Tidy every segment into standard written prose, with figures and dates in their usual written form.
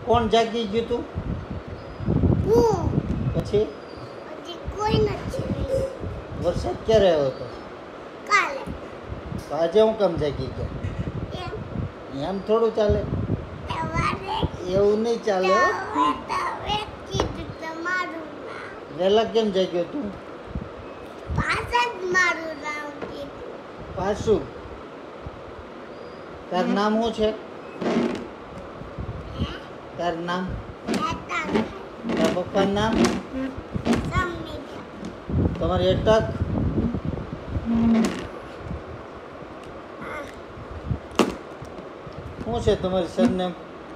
કોણ જાગી ગયું તું? હું. પછી હજી કોઈ નથી. વરસાદ ક્યારે આવ્યો હતો? કાલે. તો આજે હું કેમ જાગી ગયા? એમ થોડું ચાલે, એવું નહીં ચાલે હો. વહેલા કેમ જાગ્યો તું? પાછું તારું નામ શું છે? તારું નામ? તારા પપ્પાનું નામ? તમારી અટક? શું છે તમારી સરનેમ?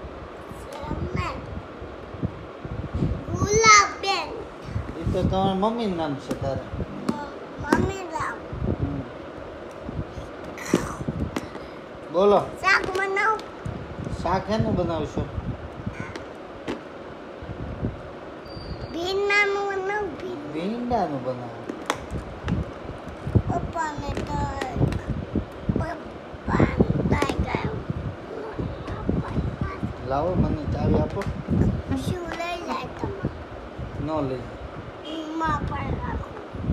ગુલાબબેન. એ તો તમારા મમ્મીનું નામ છે તારા. મમ્મી નામ. બોલો. શાક બનાવ. શાક એનું બનાવશો? ભીંડાનું બનાવ. ભીંડાનું બનાવો. પપ્પાને તો લાવો મને ચાવી આપો. શું લઈ જાય તમે? ન લઈ માં પણ રાખો.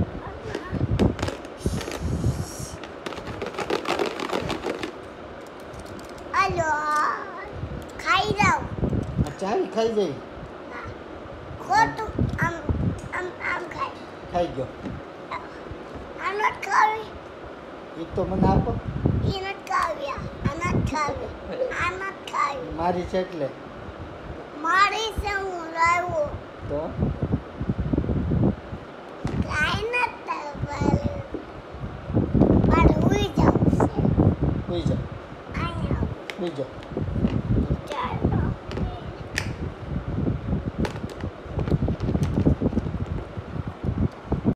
હાલો ખાઈ જાઓ. ચાવી ખાઈ જાય. ખોટું આમ આમ આમ ખાઈ. ખાઈ ગયો. આમ નથી ખાવી. એ તો મને આપો. એ નથી ખાવ્યા. આ નથી ખાવી. આ નથી ખાવી. મારી છે એટલે. મારી છે હું લાવ્યો. તો કાંઈ નથી. મારે ઉઈ જવું છે. સુઈ જાઓ. અહીંયા સુઈ જાઓ.